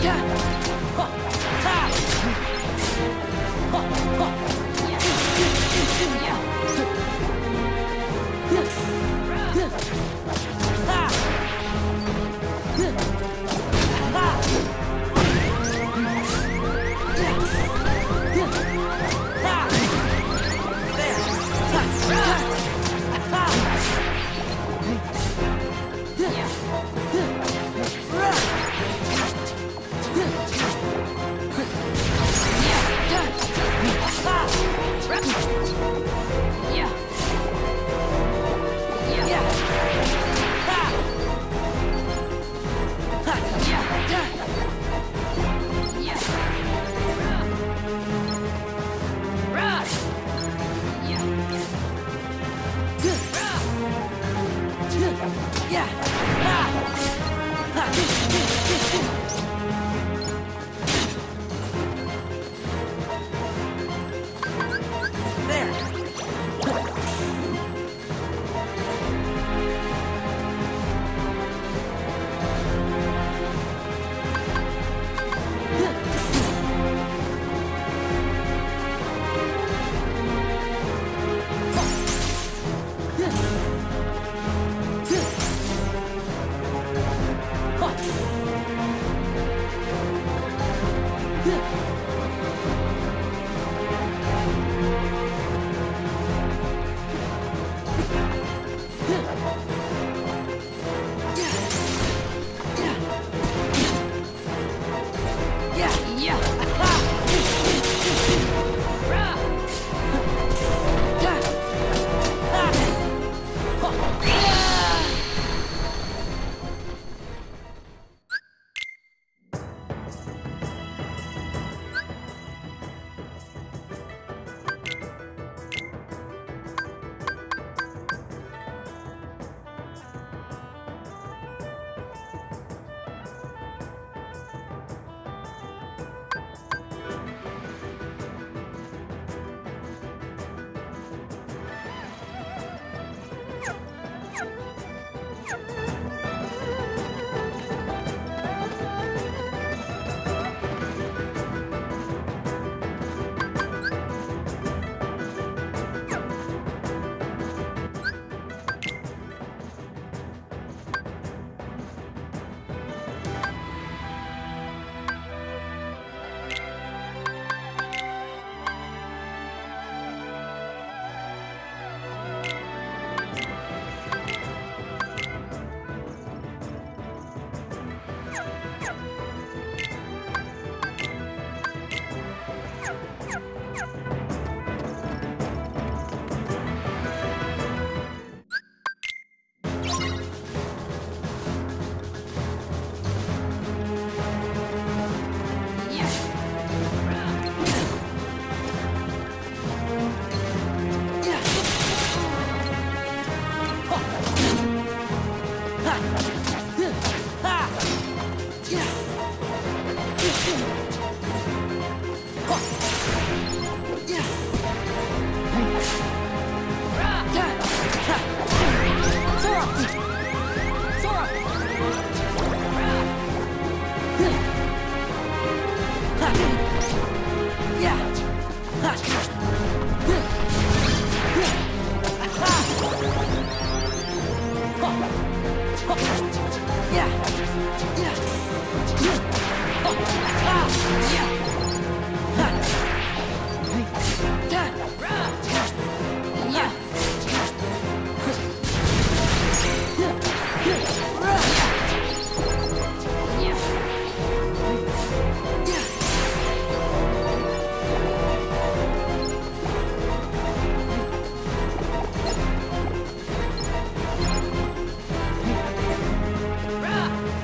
Rah!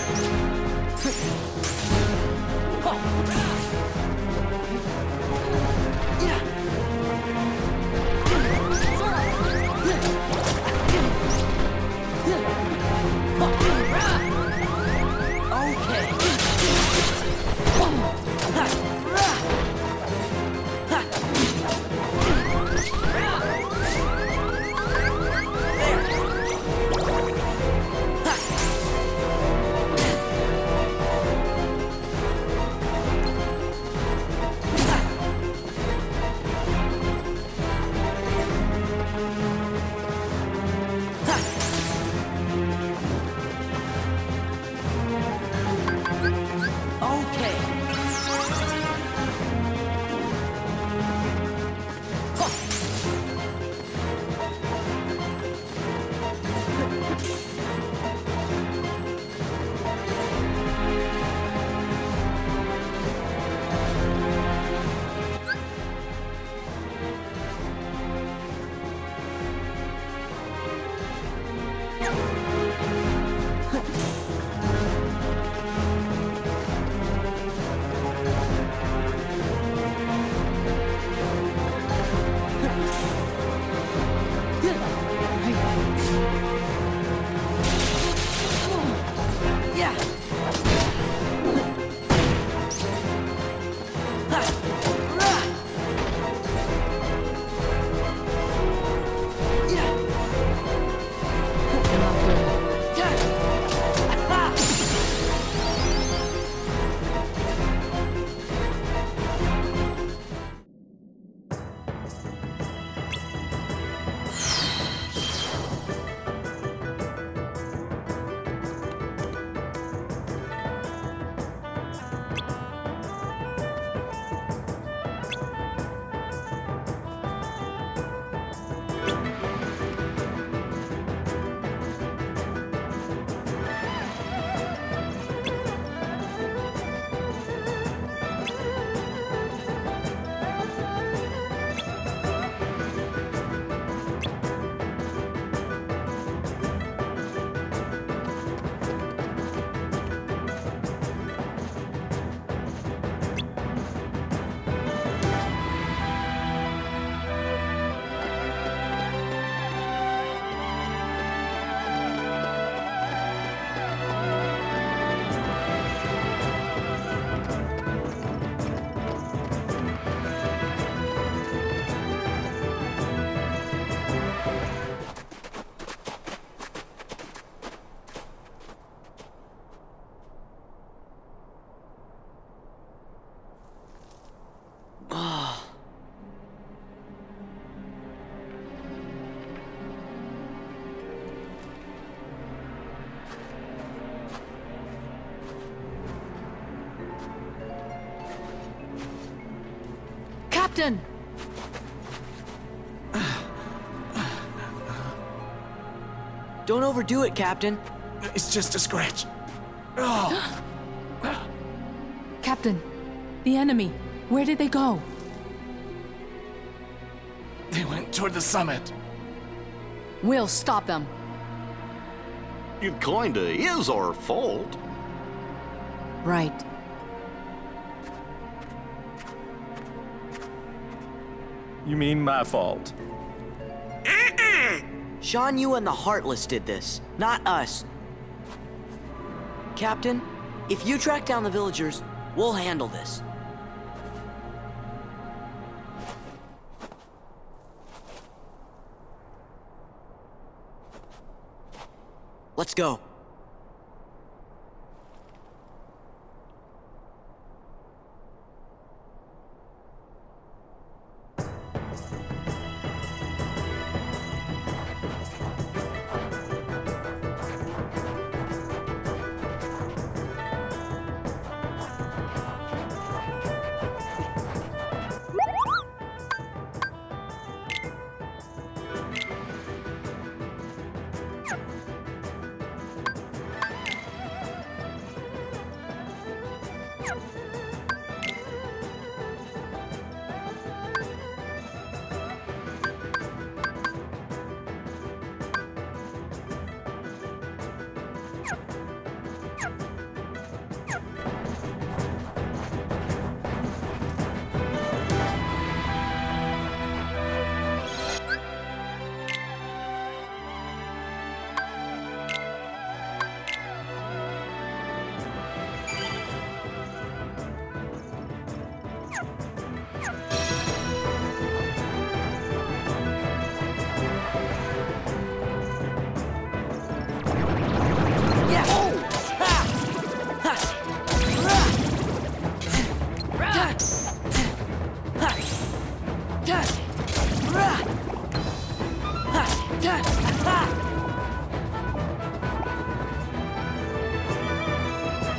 Captain! Don't overdo it, Captain. It's just a scratch. Oh. Captain, the enemy, where did they go? They went toward the summit. We'll stop them. It kinda is our fault. Right. You mean my fault? Shan Yu and the Heartless did this, not us. Captain, if you track down the villagers, we'll handle this. Let's go.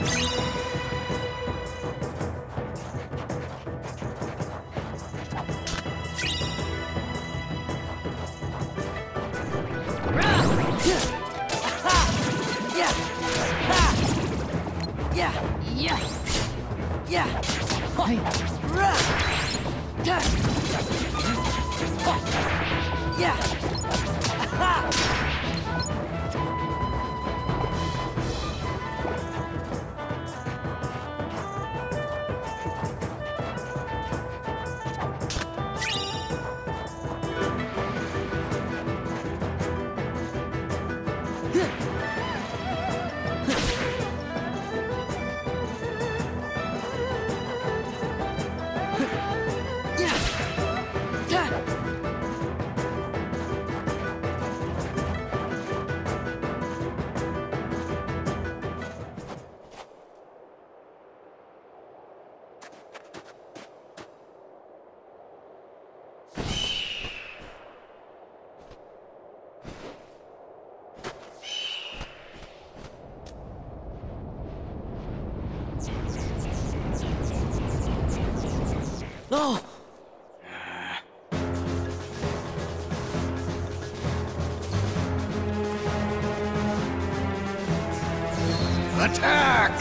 Oh! Attack!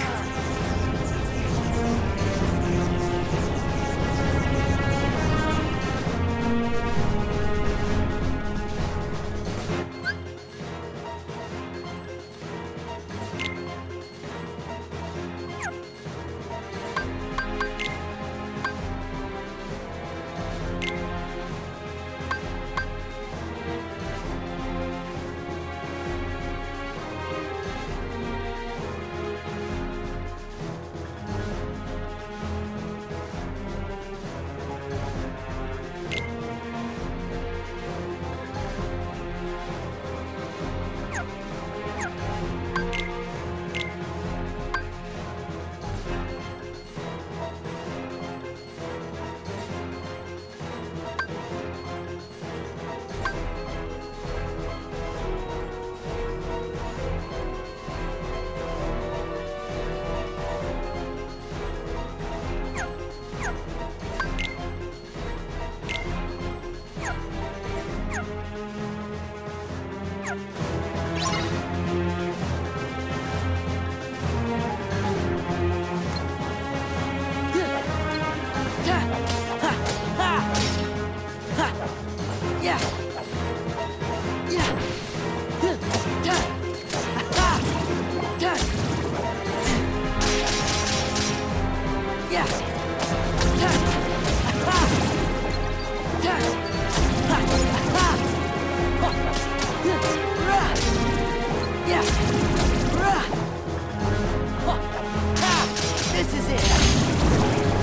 This is it!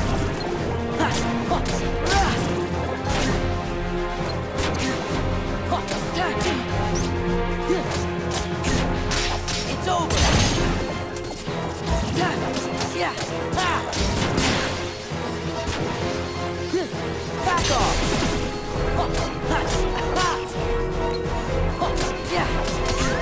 It's over! Yeah! Back off! Yeah!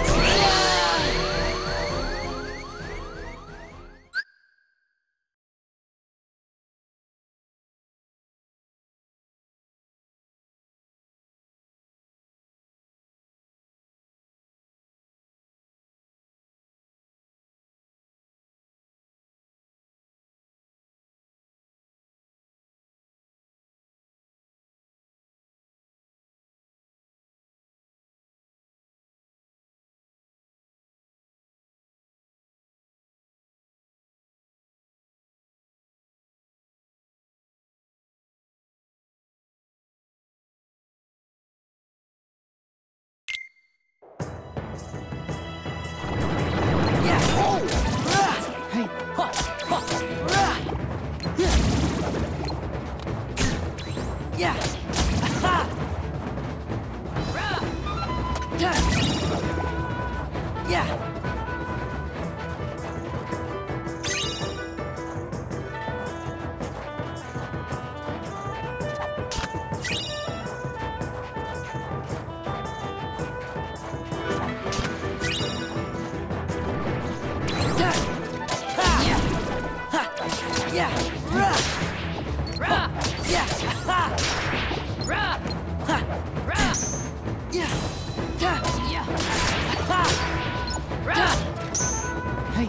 Yeah! Aha! Yeah!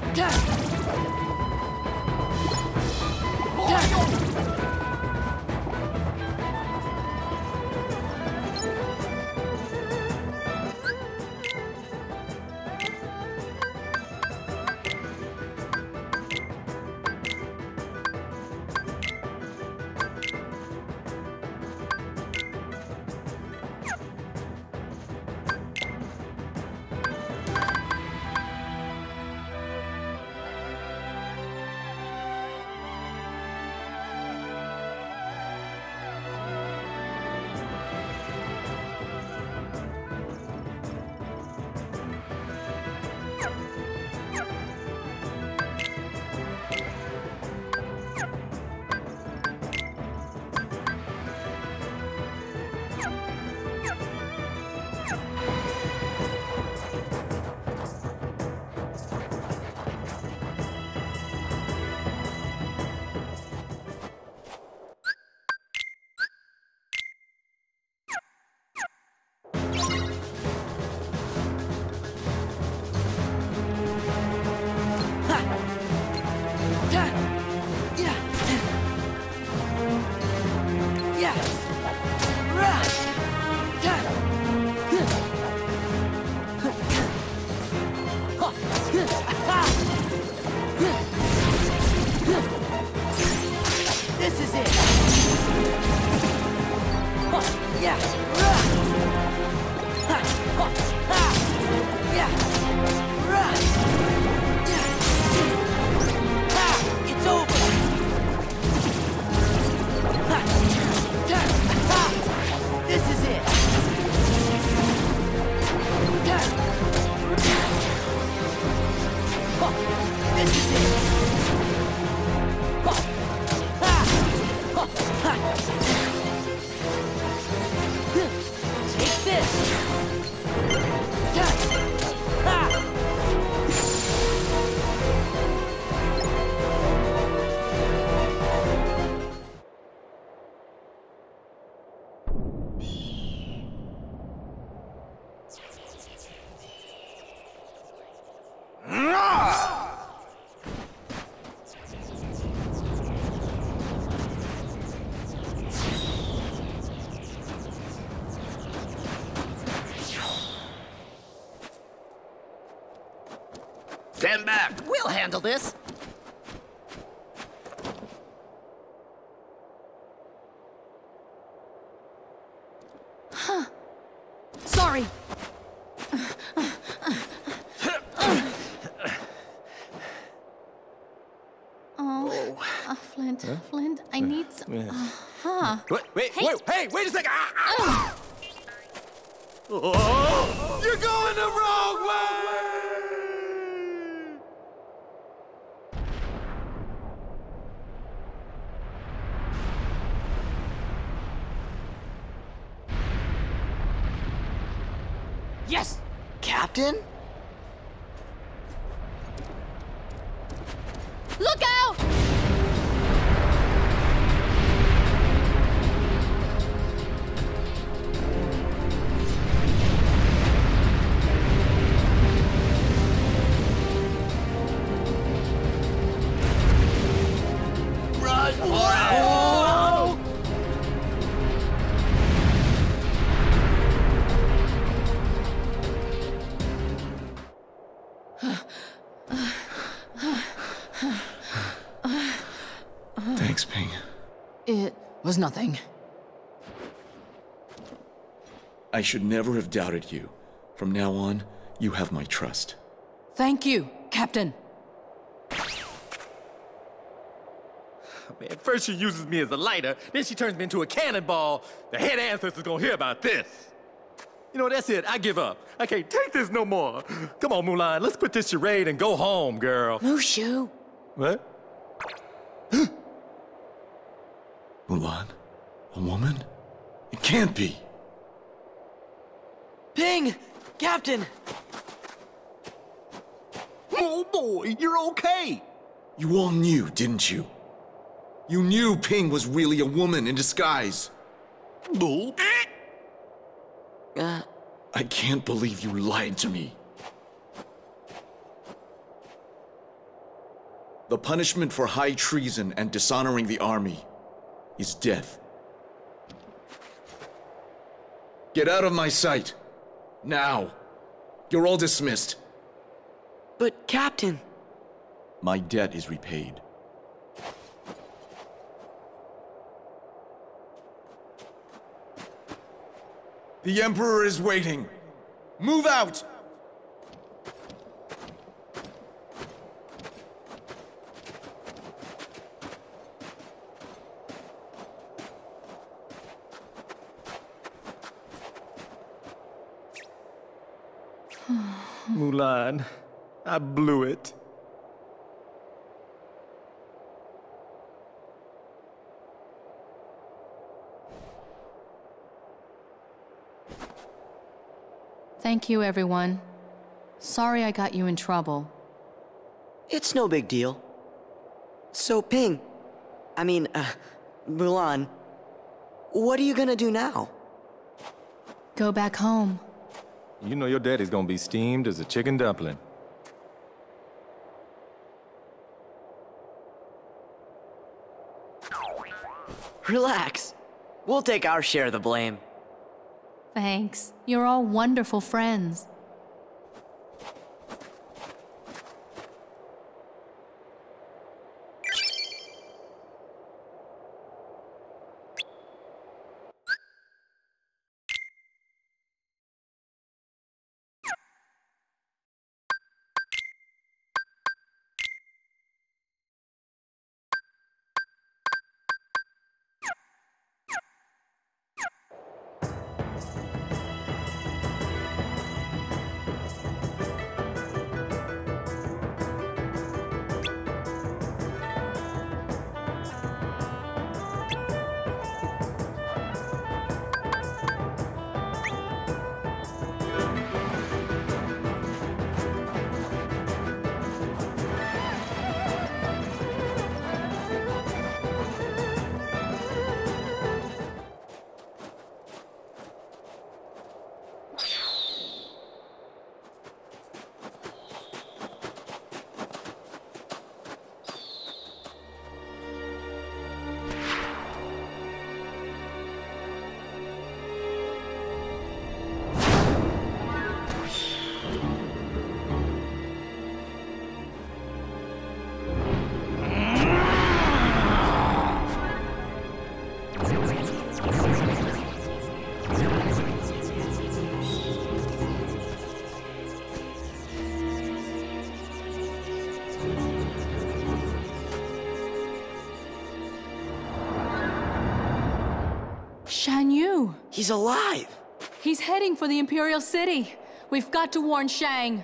This is it. Yeah. It's over. This is it. This is it. Take this. Stand back. We'll handle this. Sorry. Flint, Flint, I need some. Wait, Hey. wait a second! Oh, you're going the wrong way! Yes! Captain? Look out! Run for it! Thanks, Ping. It was nothing. I should never have doubted you. From now on, you have my trust. Thank you, Captain. Man, first she uses me as a lighter, then she turns me into a cannonball. The head ancestor's gonna hear about this. You know, that's it. I give up. I can't take this no more. Come on, Mulan, let's quit this charade and go home, girl. Mushu. What? Mulan? A woman? It can't be. Ping! Captain! Oh boy, you're okay. You all knew, didn't you? You knew Ping was really a woman in disguise. No. I can't believe you lied to me. The punishment for high treason and dishonoring the army is death. Get out of my sight. Now. You're all dismissed. But, Captain... My debt is repaid. The Emperor is waiting. Move out! Mulan, I blew it. Thank you, everyone. Sorry I got you in trouble. It's no big deal. So, Mulan, what are you gonna do now? Go back home. You know your daddy's gonna be steamed as a chicken dumpling. Relax. We'll take our share of the blame. Thanks. You're all wonderful friends. Shan Yu! He's alive! He's heading for the Imperial City. We've got to warn Shang.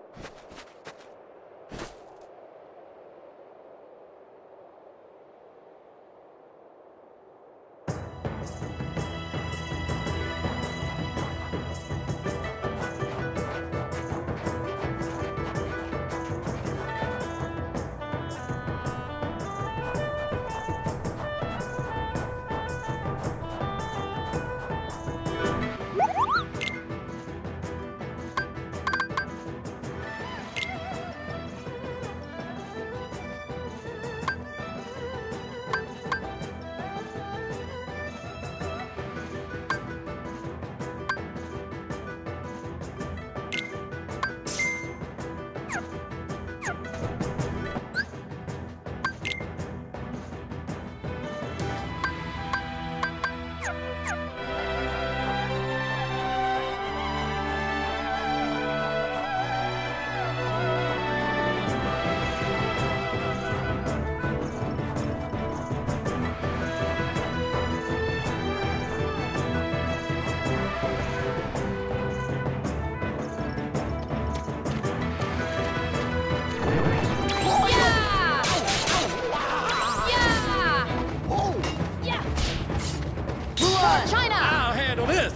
China! I'll handle this!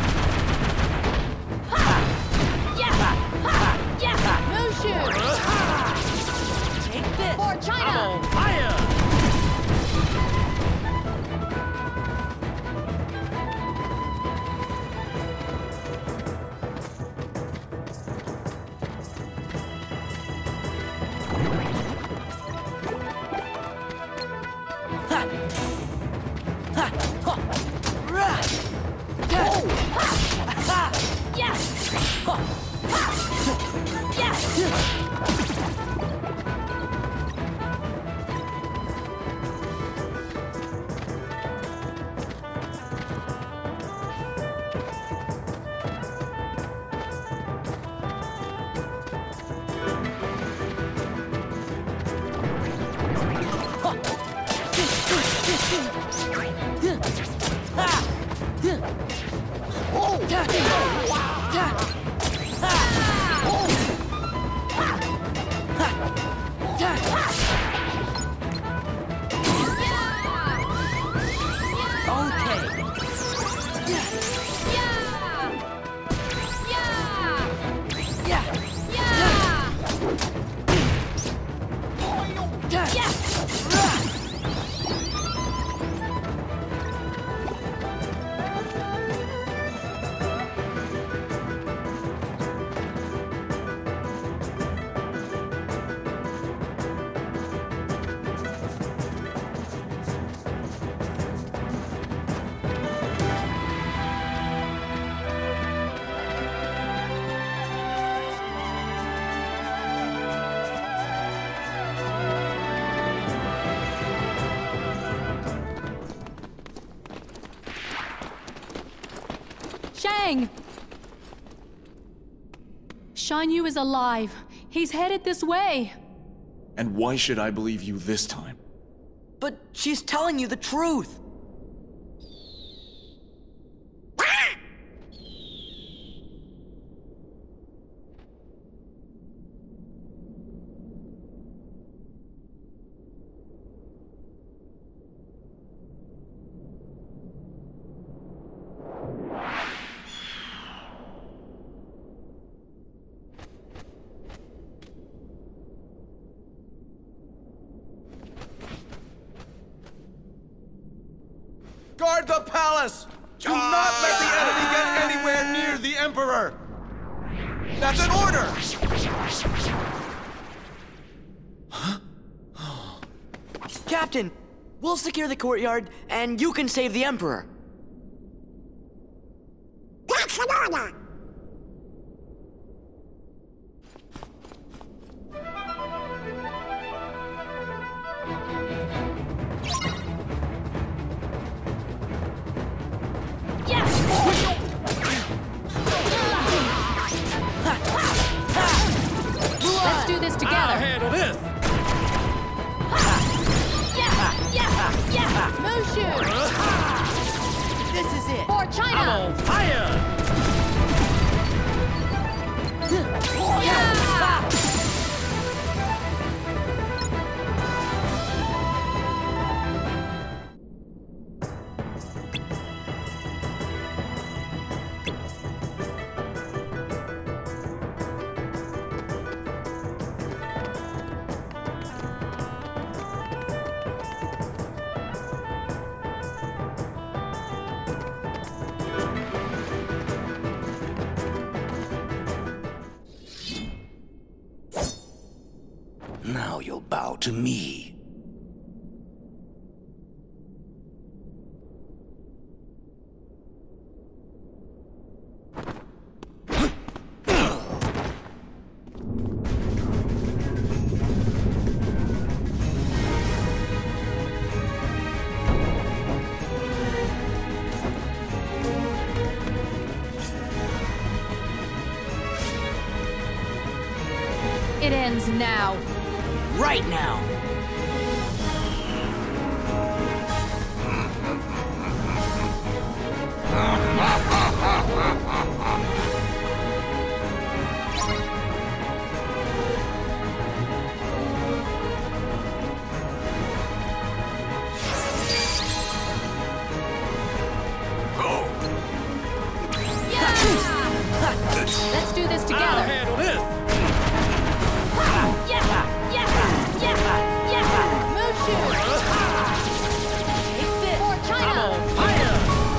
Mushu! Take this! For China! I'm on fire! Tang! Shan Yu is alive. He's headed this way. And why should I believe you this time? But she's telling you the truth. Guard the palace! Do not let the enemy get anywhere near the Emperor! That's an order! Captain, we'll secure the courtyard, and you can save the Emperor. That's an order! Let's do this together. I'll handle this. Mushu! This is it. For I'm China! on fire. Now you'll bow to me. It ends now. Right now. Let's do this I'll together. handle this. Mushu! For I'm China! on fire.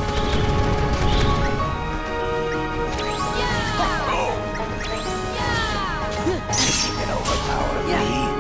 Can overpower me.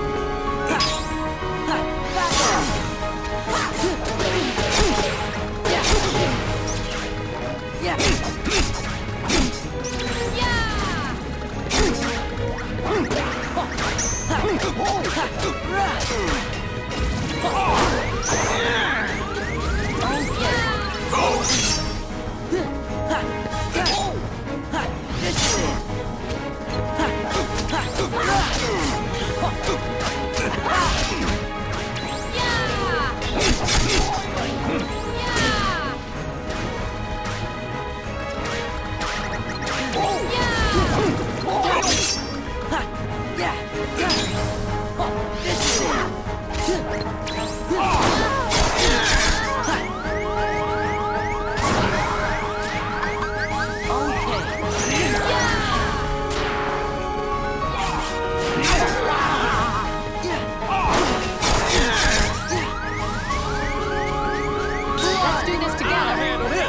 Let's do this I'll together. handle this.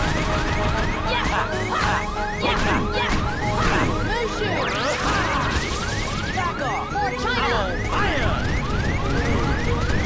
Mushu! Back off. For I'm China! on fire.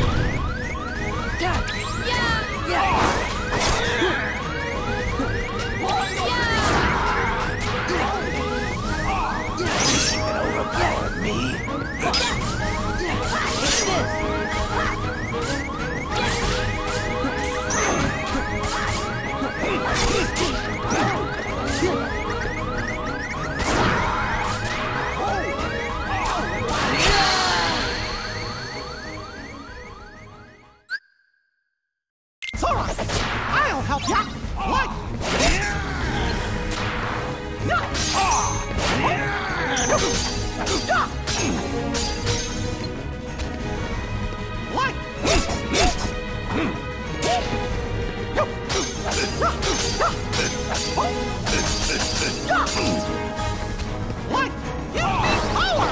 Sora! I'll help ya! What? What? Give me power!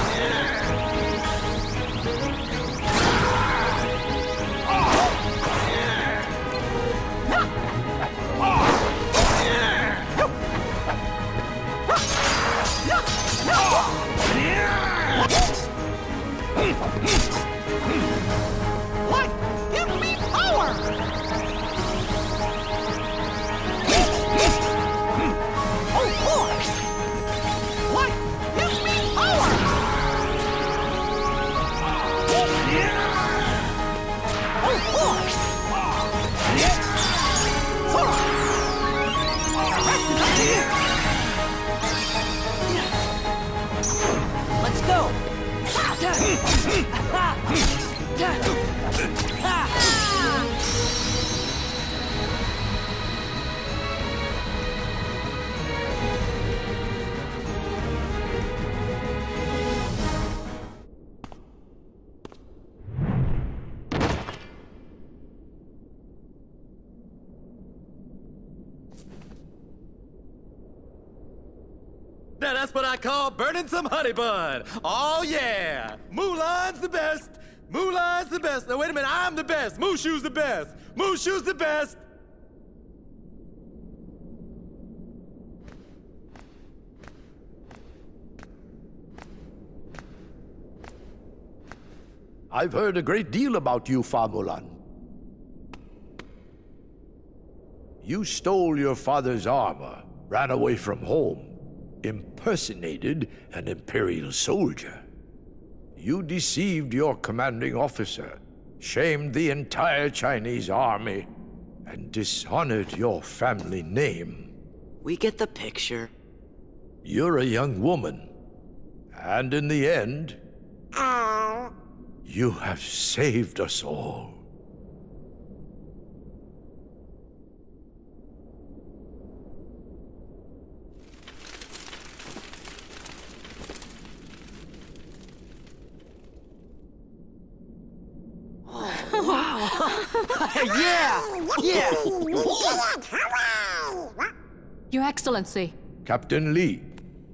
What? Give me power! Oh, boy! What? Give me power! Oh, boy! Sora! Let's go! Now that's what I call burning some honey bun. Oh yeah, Mulan's the best. Mulan's the best. Now wait a minute, I'm the best. Mushu's the best. Mushu's the best. I've heard a great deal about you, Fa Mulan. You stole your father's armor, ran away from home, impersonated an Imperial soldier. You deceived your commanding officer, shamed the entire Chinese army, and dishonored your family name. We get the picture. You're a young woman, and in the end, you have saved us all. Yeah! Yeah! Your Excellency. Captain Li.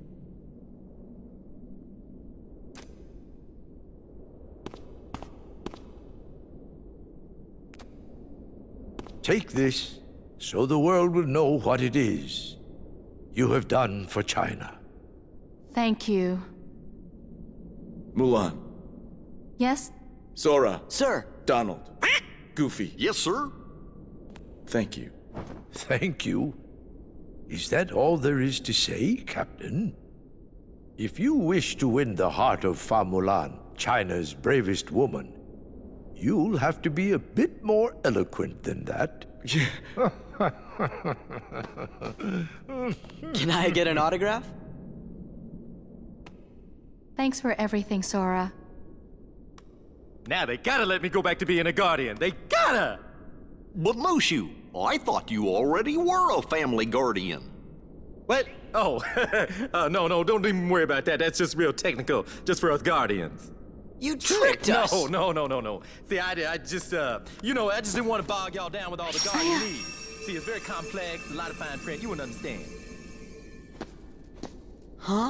Take this, so the world will know what it is you have done for China. Thank you. Mulan. Yes? Sora. Sir! Donald. Goofy. Yes, sir? Thank you. Thank you. Is that all there is to say, Captain? If you wish to win the heart of Fa Mulan, China's bravest woman, you'll have to be a bit more eloquent than that. Can I get an autograph? Thanks for everything, Sora. Now they gotta let me go back to being a guardian. They gotta! But Mushu, I thought you already were a family guardian. What? Oh, no, don't even worry about that. That's just real technical, just for us guardians. You tricked us! No. See, I just, I just didn't want to bog y'all down with all the guardian needs. See, it's very complex, a lot of fine print, you wouldn't understand. Huh?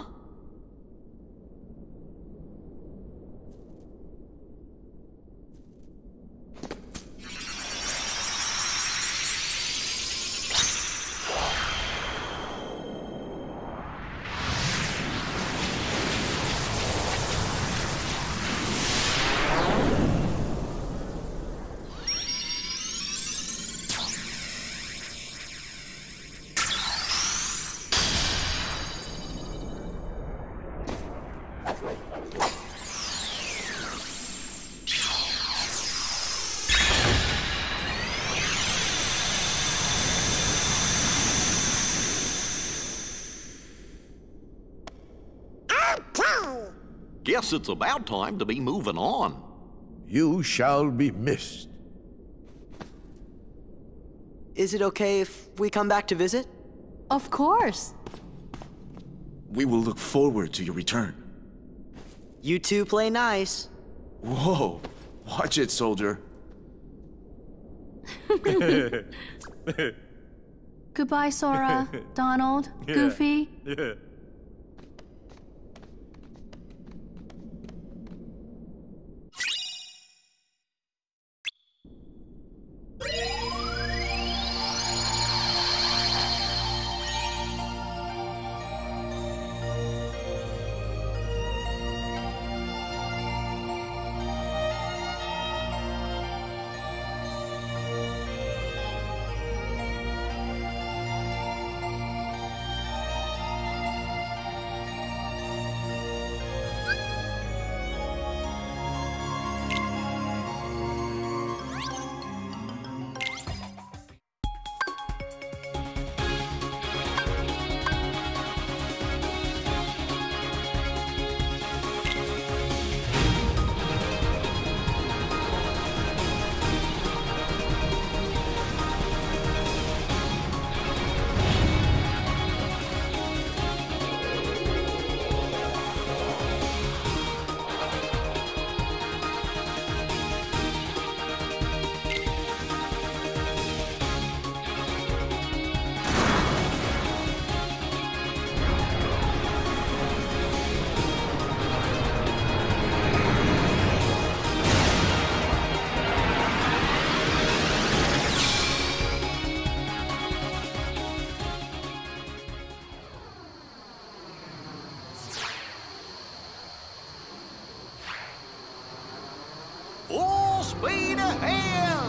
Guess it's about time to be moving on. You shall be missed. is it okay if we come back to visit? Of course. We will look forward to your return. You two play nice. Whoa, watch it, soldier. Goodbye, Sora, Donald, Goofy. Yeah. Full speed ahead!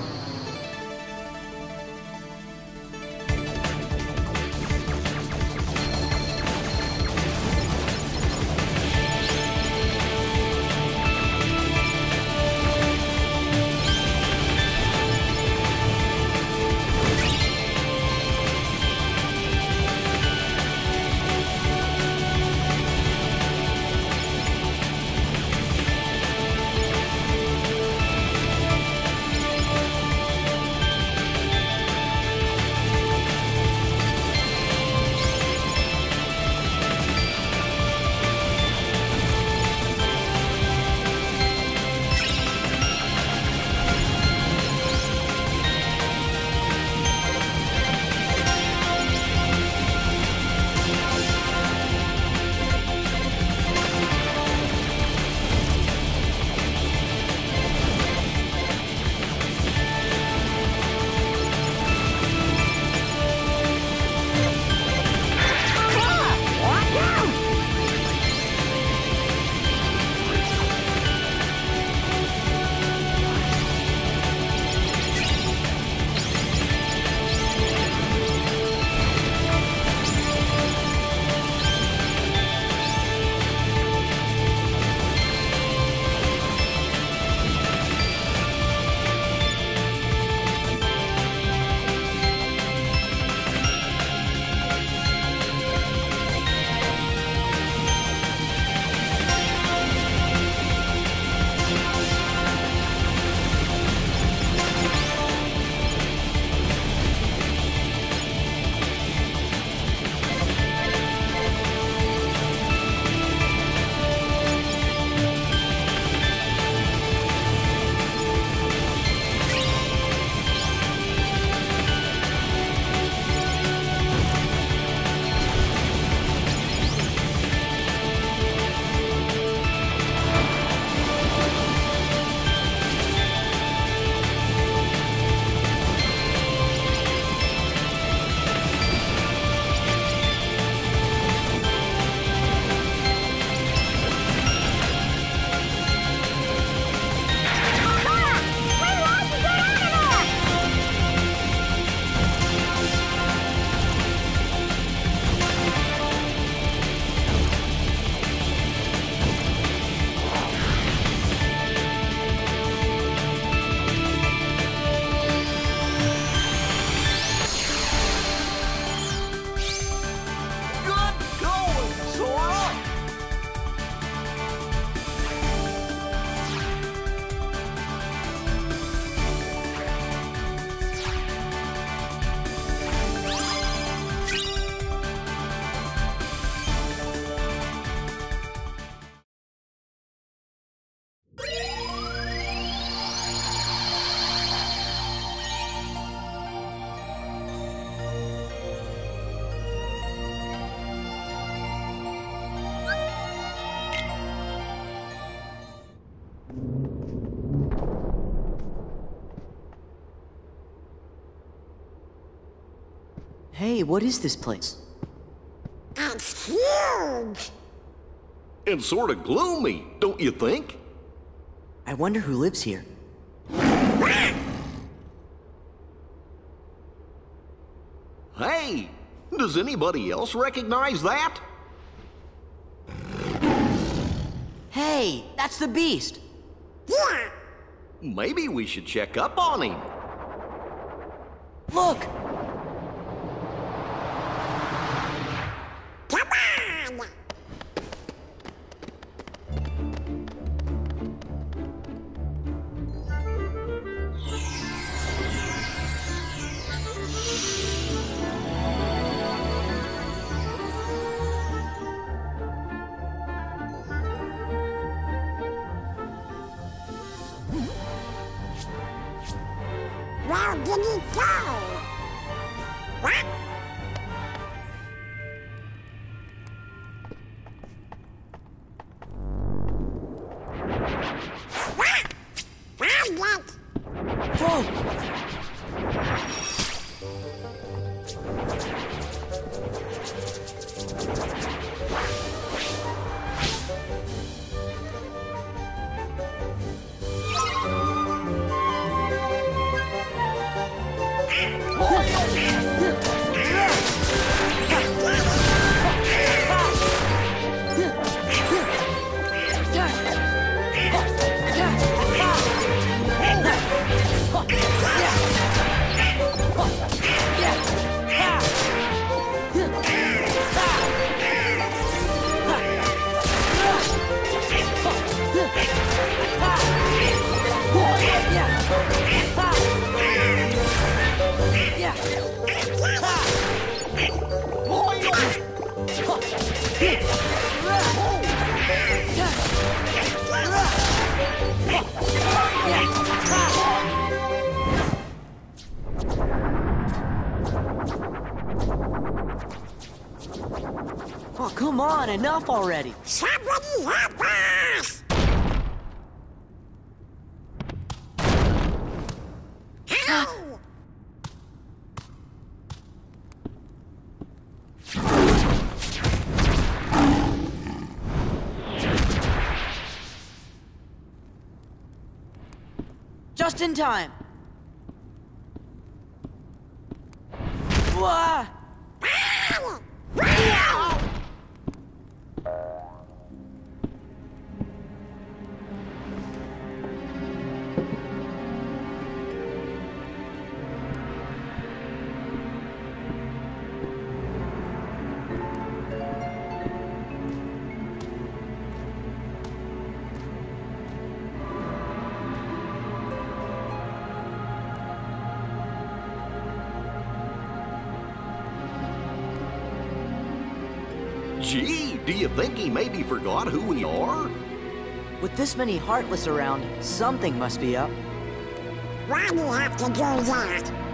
Hey, what is this place? It's huge. And sort of gloomy, don't you think? I wonder who lives here. Hey, does anybody else recognize that? Hey, that's the beast. Yeah. Maybe we should check up on him. Look! Come on. Where did he go? What? What? Found it. Whoa! Oh, come on, enough already. Somebody help us! Ow! Just in time. Wah! Gee, do you think he maybe forgot who we are? With this many Heartless around, something must be up. Why do you have to do that?